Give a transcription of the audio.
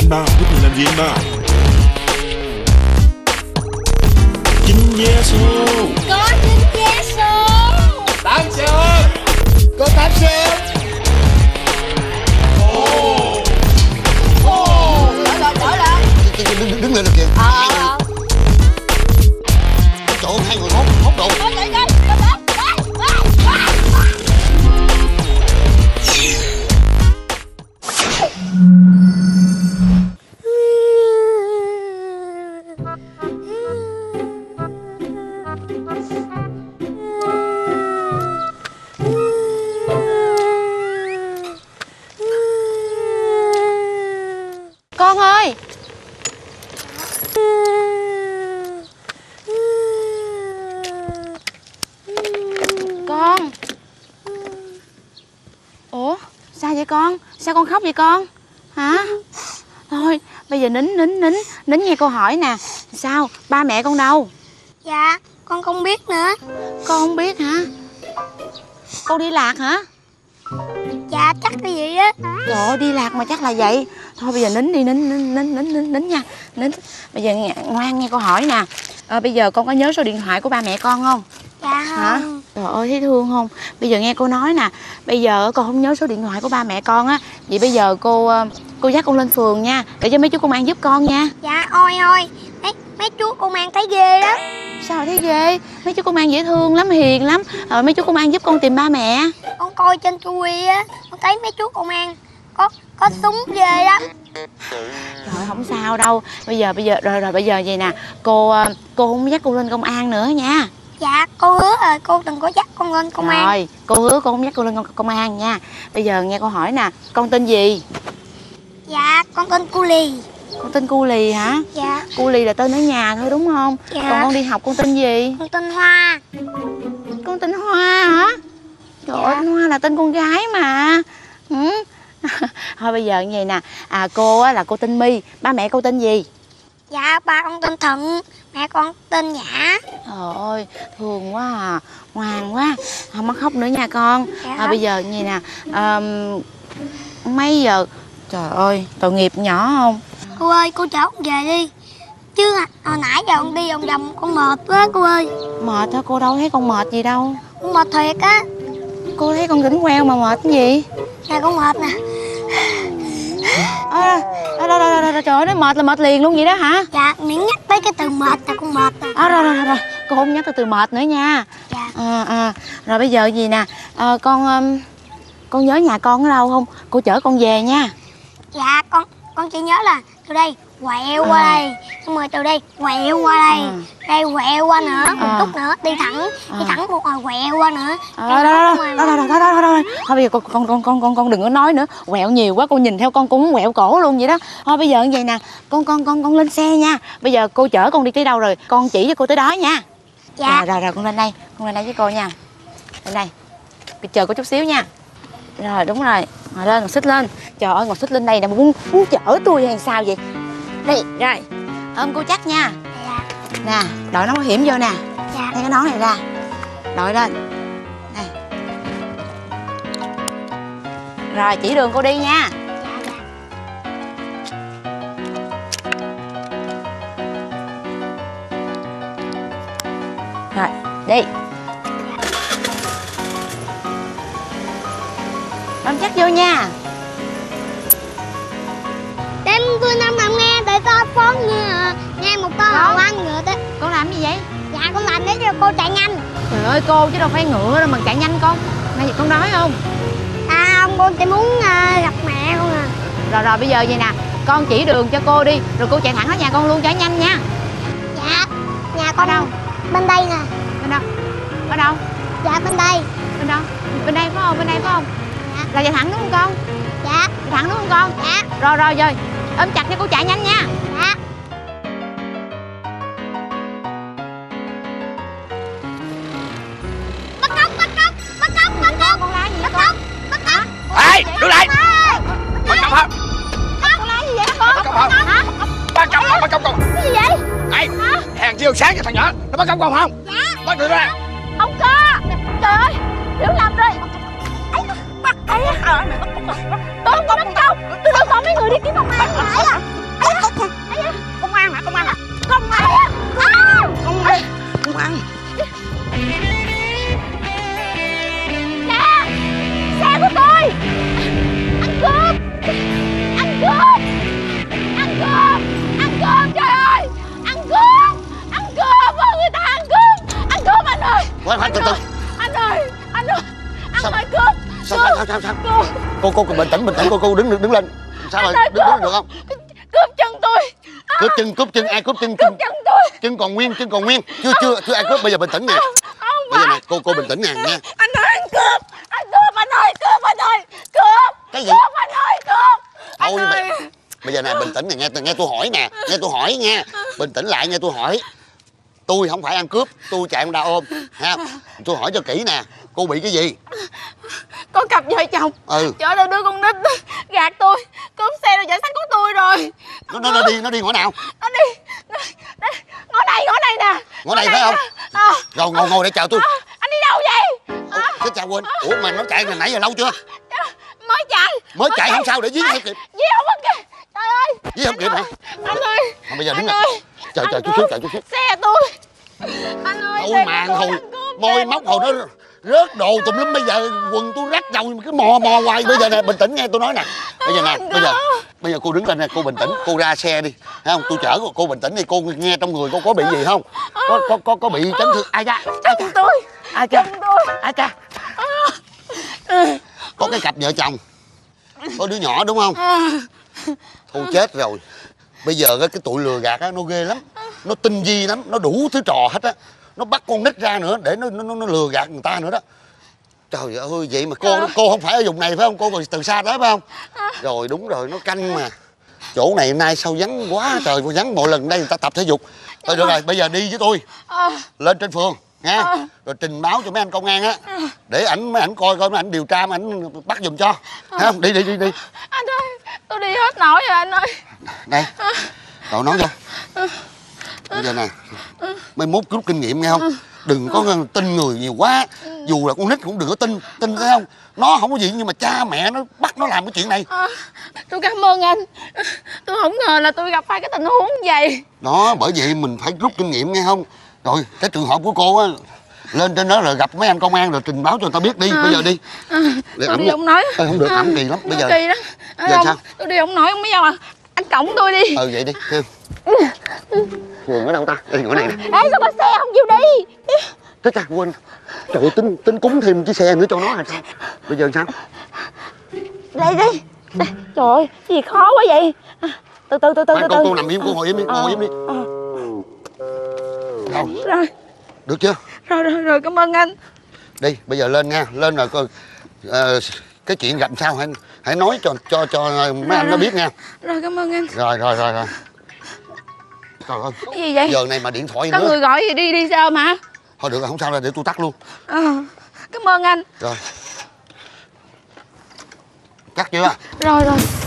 anh bao, giúp mình làm gì anh bao? 9 vé số. Có 9 vé số. 8 xe. Có 8 xe. Trở lại. Đứng lên được kìa. Cái chỗ hai người hốt đồ. Con ơi. Con. Ủa sao vậy con? Sao con khóc vậy con? Hả? Thôi bây giờ nín nghe cô hỏi nè. Sao ba mẹ con đâu? Dạ con không biết nữa. Con không biết hả? Con đi lạc hả? Dạ chắc là vậy á. Trời ơi, đi lạc mà chắc là vậy. Thôi bây giờ nín đi, nín nha. Nín. Bây giờ ngoan nghe cô hỏi nè. Bây giờ con có nhớ số điện thoại của ba mẹ con không? Dạ Hả? không. Trời ơi thấy thương không? Bây giờ nghe cô nói nè. Bây giờ con không nhớ số điện thoại của ba mẹ con á. Vậy bây giờ cô dắt con lên phường nha, để cho mấy chú công an giúp con nha. Dạ ôi mấy chú công an thấy ghê lắm. Sao thấy ghê? Mấy chú công an dễ thương lắm, hiền lắm. Mấy chú công an giúp con tìm ba mẹ. Con coi trên tivi á, con thấy mấy chú công an có súng ghê lắm. Trời không sao đâu. Bây giờ rồi bây giờ vậy nè. Cô không dắt con lên công an nữa nha. Dạ cô hứa rồi, cô đừng có dắt con lên công an. Rồi cô hứa cô không dắt con lên công an nha. Bây giờ nghe cô hỏi nè. Con tên gì? Dạ con tên Cu Lì. Con tên Cu Lì hả? Dạ. Cu Lì là tên ở nhà thôi đúng không? Dạ. Còn con đi học con tên gì? Con tên Hoa. Con tên Hoa hả? Trời ơi, tên Hoa là tên con gái mà. Thôi bây giờ như vậy nè. Cô á là cô tên My. Ba mẹ cô tên gì? Dạ ba con tên Thuận, mẹ con tên Nhã. Trời ơi thương quá à. Ngoan quá. Không mất khóc nữa nha con. Dạ. Bây giờ như vậy nè. Mấy giờ? Trời ơi tội nghiệp nhỏ không? Cô ơi cô chở con về đi. Chứ hồi nãy giờ con đi vòng vòng con mệt quá cô ơi. Mệt hả? Cô đâu thấy con mệt gì đâu. Con mệt thiệt á. Cô thấy con đỉnh queo mà mệt cái gì? Nè con mệt nè. Trời ơi, nói mệt là mệt liền luôn vậy đó hả? Dạ miễn nhắc tới cái từ mệt là con mệt rồi. Rồi cô không nhắc tới từ mệt nữa nha. Dạ. Rồi bây giờ gì nè. Con nhớ nhà con ở đâu không? Cô chở con về nha. Dạ con chỉ nhớ là từ đây quẹo qua đây, xong rồi từ đây quẹo qua đây, đây quẹo qua nữa, một chút nữa đi thẳng một hồi quẹo qua nữa. Thôi bây giờ con đừng có nói nữa, quẹo nhiều quá cô nhìn theo con cũng quẹo cổ luôn vậy đó. Thôi bây giờ như vậy nè, con lên xe nha. Bây giờ cô chở con đi tới đâu rồi con chỉ cho cô tới đó nha. Dạ. Rồi con lên đây với cô nha. Lên đây. Chờ cô chút xíu nha. Rồi đúng rồi, ngồi lên, ngồi xích lên. Trời ơi ngồi xích lên đây nè, muốn chở tôi hay sao vậy? Đây, rồi ôm cô chắc nha. Dạ. Nè, đội nón bảo hiểm vô nè. Dạ. Lấy cái nón này ra, đội lên. Đây. Rồi chỉ đường cô đi nha. Rồi, đi. Ôm chắc vô nha. Đem tôi năm làm nghe để có phón nghe một câu hỏi ăn ngựa đó. Con làm gì vậy? Dạ con làm để cho cô chạy nhanh. Trời ơi cô chứ đâu phải ngựa đâu mà chạy nhanh con. Này con đói không? Không, con chỉ muốn gặp mẹ con à. Rồi bây giờ vậy nè, con chỉ đường cho cô đi, rồi cô chạy thẳng tới nhà con luôn, chạy nhanh nha. Dạ, nhà con ở đâu? Bên đây nè. Bên đâu? Ở đâu? Dạ bên đây. Bên đâu? Bên đây phải không? Bên đây phải không? Dạ. Là chạy thẳng đúng không con? Dạ. Chạy thẳng đúng không con? Dạ. Rồi ôm chặt cho cô chạy nhanh nha. Dạ. Bắt cóc. Con la gì vậy con? Bắt cóc. Ê, đứng lại. Bắt cóc hả? Con la gì vậy con? Bắt cóc hả? Hả? Bắt cóc con. Cái gì vậy? Ê, hèn chi sáng cho thằng nhỏ. Nó bắt cóc con không? Dạ. Bắt được ra. Không có. Trời ơi, hiểu lầm rồi. Tôi không có bắt cóc. Tôi đâu có mấy người đi kiếm công an lại à? Công an hả? Công an hả? Công an á. Công an. Công an. Nè, xe của tôi. Ăn cướp. Ăn cướp. Ăn cướp. Ăn cướp, trời ơi. Ăn cướp. Ăn cướp, người ta ăn cướp. Ăn cướp anh ơi. Khoan, từ từ. Anh ơi, anh ơi. Ăn Sao? phải cướp. Sao? Cô bình tĩnh, cô đứng lên. Sao rồi? Đứng được không? Cướp chân tôi. Cướp chân, ai cướp chân? Cướp chân tôi. Chân còn nguyên. Chưa ai cướp, bây giờ bình tĩnh nè. Không Bây giờ phải. nè, cô bình tĩnh nè nha. Anh ơi, anh cướp. Anh cướp, anh ơi, cướp, anh ơi. Cướp. Cái gì? Cướp, anh ơi, cướp. Thôi Anh ơi. bây giờ nè, bình tĩnh nè, nghe tôi hỏi nè, nghe tôi hỏi nha. Bình tĩnh lại, nghe tôi hỏi. Tôi không phải ăn cướp, tôi chạy con đa ôm ha. Tôi hỏi cho kỹ nè, cô bị cái gì? Có cặp vợ chồng chở theo đứa con nít gạt tôi, cướp xe rồi chạy sách của tôi rồi. Nó đi ngõ nào? Nó đi ngõ này nè. Ngõ này phải không? Rồi ngồi để chào tôi. Anh đi đâu vậy? Cái chào quên. Ủa mà nó chạy hồi nãy giờ lâu chưa? Mới chạy Không sao để dí không kịp. Dí không kịp. Trời ơi. Dí không kịp hả? Anh ơi. Bây giờ đứng lại. Chờ chút xíu. Xe tôi. Anh ơi. Thôi màn hồi môi móc hồi nó rớt đồ tùm lum, bây giờ quần tôi rách rồi mà cứ mò hoài. Bây giờ nè, bình tĩnh nghe tôi nói nè. Bây giờ cô đứng lên nè, cô bình tĩnh, cô ra xe đi, thấy không? Tôi chở cô bình tĩnh đi, cô nghe trong người cô có bị gì không? Có bị chấn thương ai cha? Chân tôi. Ai cha? Có cái cặp vợ chồng, có đứa nhỏ đúng không? Thôi chết rồi. Bây giờ cái tụi lừa gạt á nó ghê lắm, nó tinh vi lắm, nó đủ thứ trò hết á. Nó bắt con nít ra nữa để nó lừa gạt người ta nữa đó. Trời ơi, vậy mà cô không phải ở vùng này phải không? Cô còn từ xa tới phải không? Rồi đúng rồi, nó canh mà. Chỗ này nay sao vắng quá trời, cô vắng mỗi lần đây người ta tập thể dục. Thôi được rồi, bây giờ đi với tôi lên trên phường nha, rồi trình báo cho mấy anh công an á, để mấy ảnh coi mấy ảnh điều tra, mấy ảnh bắt giùm cho. Thấy không? Đi. Anh ơi, tôi đi hết nổi rồi anh ơi. Đây, cậu nói cho. Bây giờ nè, mai mốt rút kinh nghiệm nghe không? Đừng có tin người nhiều quá. Dù là con nít cũng đừng có tin thấy không? Nó không có gì nhưng mà cha mẹ nó bắt nó làm cái chuyện này. Tôi cảm ơn anh. Tôi không ngờ là tôi gặp phải cái tình huống như vậy. Đó, bởi vậy mình phải rút kinh nghiệm nghe không? Rồi, cái trường hợp của cô á, lên trên đó rồi gặp mấy anh công an rồi trình báo cho người ta biết đi. Bây giờ đi. Tôi đi không nói. Không được, ẩm kỳ lắm. Bây giờ kỳ đó. Giờ sao? Tôi đi không nói, không biết đâu à. Anh cõng tôi đi. Vậy đi, kêu. Phường ở đâu ta? Đây, ngõ này nè. Ê, sao có xe không chịu đi? Chết cha, quên. Trời ơi, tính cúng thêm chiếc xe nữa cho nó là sao? Bây giờ sao? Đây. Trời ơi, cái gì khó quá vậy? Từ từ. Cô nằm im, cô ngồi im đi, ngồi im đi. Rồi. Được chưa? Rồi, cảm ơn anh. Đi, bây giờ lên nha, lên rồi coi cái chuyện gặp sao hãy nói cho mấy anh nó biết nha. Rồi, cảm ơn anh. Rồi. Trời ơi. Cái gì vậy? Giờ này mà điện thoại Có nữa. người gọi gì đi sao mà? Thôi được rồi, không sao đâu, để tôi tắt luôn. Cảm ơn anh. Rồi. Cắt chưa? Rồi.